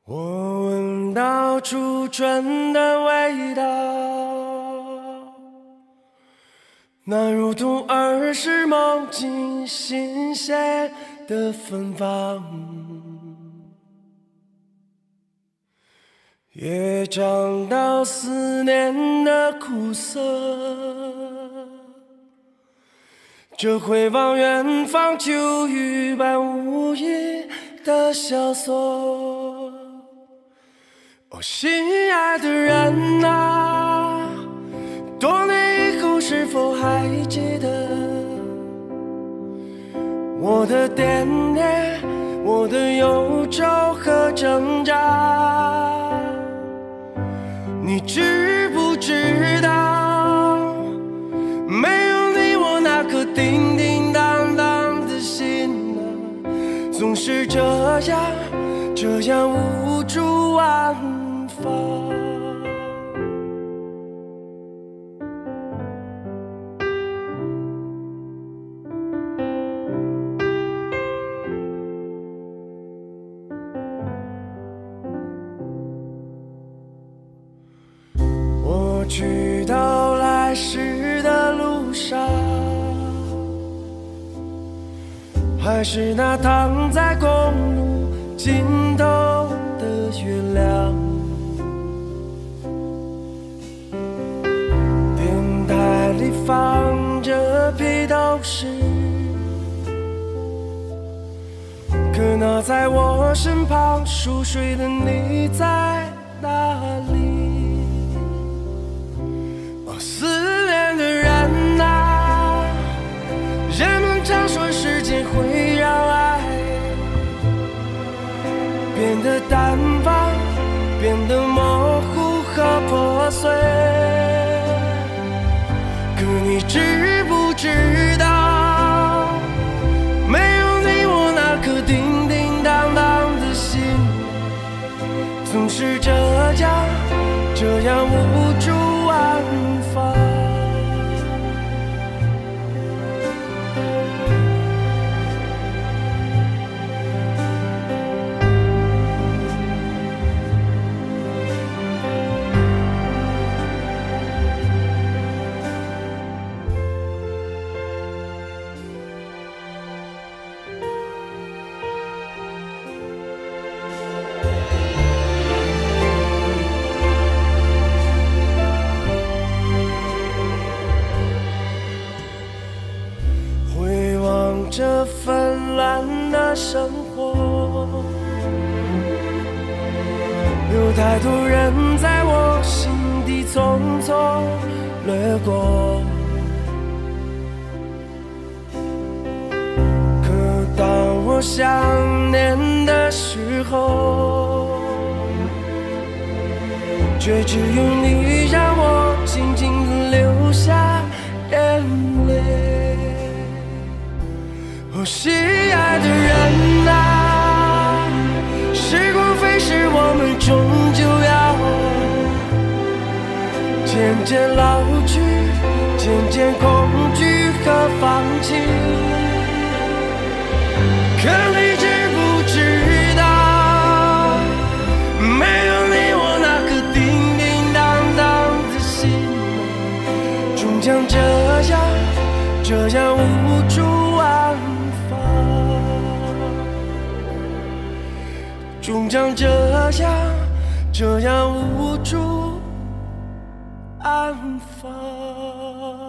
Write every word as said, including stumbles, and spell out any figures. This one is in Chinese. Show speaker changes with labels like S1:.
S1: 我闻到初春的味道，那如同儿时梦境新鲜的芬芳，也尝到思念的苦涩，这回望远方秋雨般无垠的萧索。哦，心爱的人啊，多年以后是否还记得我的惦念，我的忧愁和挣扎？你知不知道，没有你我那颗叮叮当当的心啊，总是这样这样无助安放。我去到来时的路上，还是那躺在公路尽头的月亮，电台里放着披头士，可那在我身旁熟睡的你在哪里？哦，思念的人啊，人们常说时间会让爱变得淡忘，变得模糊和破碎。可你知不知道，没有你我那颗叮叮当当的心，总是这样这样无助安放。这纷乱的生活，有太多人在我心底匆匆掠过。可当我想念的时候，却只有你让我静静地流下眼泪。哦，心爱的人啊，时光飞逝，我们终究要渐渐老去，渐渐恐惧和放弃。可你知不知道，没有你我那颗叮叮当当的心，终将这样这样无助安放，终将这样这样无助安放。